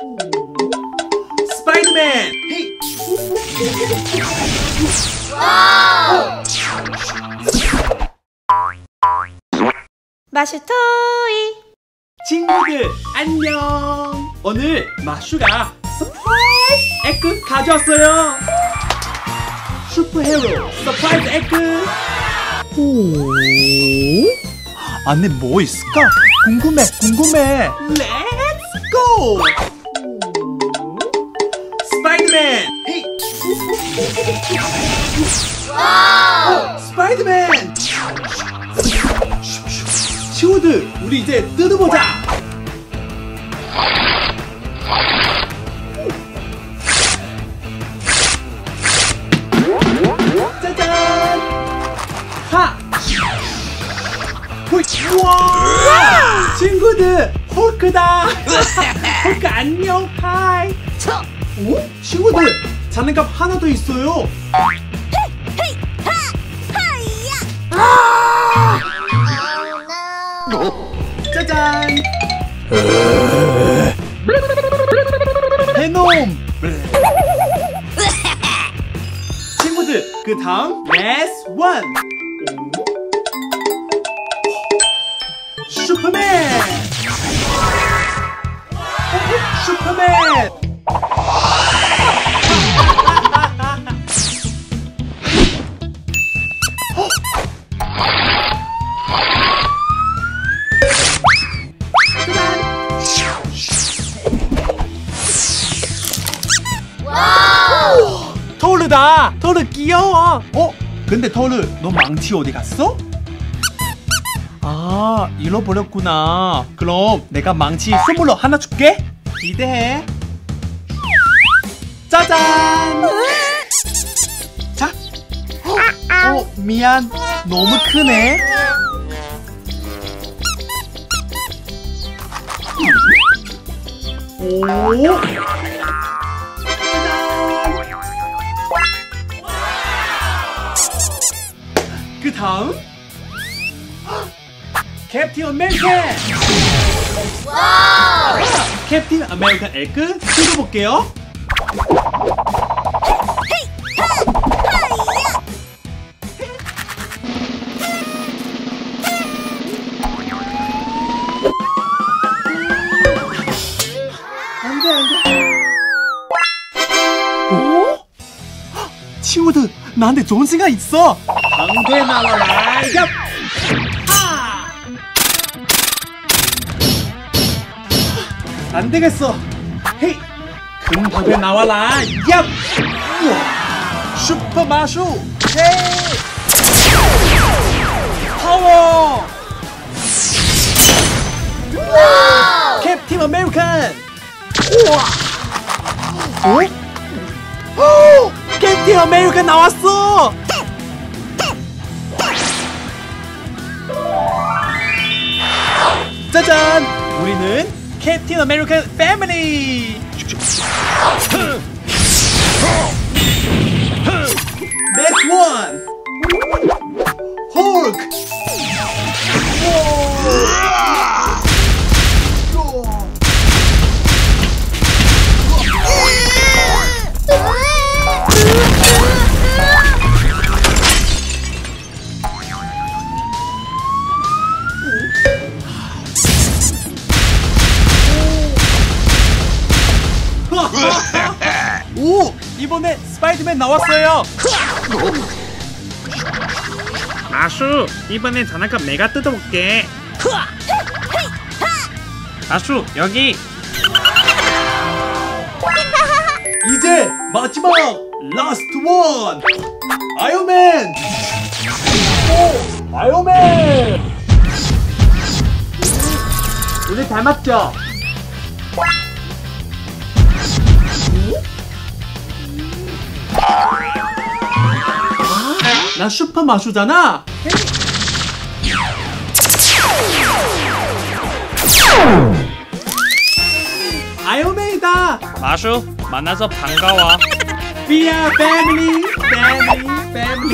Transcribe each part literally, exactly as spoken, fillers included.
스파이더맨! 헤이! 와우! 마슈 토이! 친구들 안녕! 오늘 마슈가 서프라이즈 에그 가져왔어요! 슈퍼히어로 서프라이즈 에그! 오? 안에 뭐 있을까? 궁금해 궁금해! 렛츠 고! 스파이더맨! 헤이! 와우! 스파이더맨! 친구들 우리 이제 뜯어보자! 짜잔! 하! 호이! 우와! 친구들 헐크다! 헐크 안녕! 하이! 오? 친구들 장난감 하나 더 있어요! 짜잔! 베놈! 친구들 그 다음 라스트 원! 슈퍼맨! 슈퍼맨! 토르다! 토르 귀여워! 어? 근데 토르 너 망치 어디 갔어? 아 잃어버렸구나. 그럼 내가 망치 선물로 하나 줄게. 기대해. 짜잔! 자. 어 미안 너무 크네. 오. 그 다음 캡틴 아메리칸! 와우! 캡틴 아메리칸 에그 뜯어볼게요. 안돼 안돼. 오? 친구들 나한테 좋은 생각 있어. 방패 나와라. 얍! 하! 안 되겠어. 헤이! 금 방패 나와라. 얍! 우와! 슈퍼 마슈. 헤이! 파워! 와우! 캡틴 아메리칸. 우와! 어? 오! 캡틴 아메리칸 나왔어. 짜잔! 우리는 캡틴 아메리칸 패밀리! Next one! 헐크! 오! 이번에 스파이더맨 나왔어요! 아슈, 이번엔 장난감 내가 뜯어볼게. 아슈, 여기. 이제 마지막! 라스트 원! 아이언맨! 오! 아이언맨! 우리 닮았죠? 나 슈퍼 마슈잖아. 아이언맨이다. 마슈, 만나서 반가워. We are family, family, family.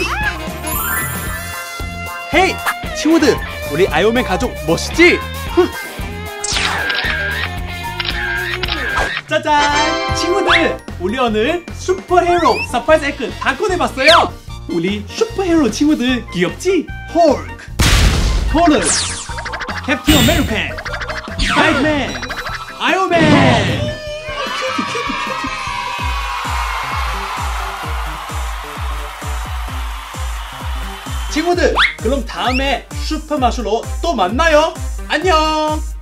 헤이, 친구들, 우리 아이언맨 가족 멋있지? 짜잔! 친구들! 우리 오늘 슈퍼히어로 서프라이즈 에그 다 꺼내봤어요! 우리 슈퍼히어로 친구들 귀엽지? 홀크, 토르, 캡틴 아메리칸, 스파이더맨, 아이언맨! 큐티 큐티 큐티. 친구들, 그럼 다음에 슈퍼마술로 또 만나요! 안녕!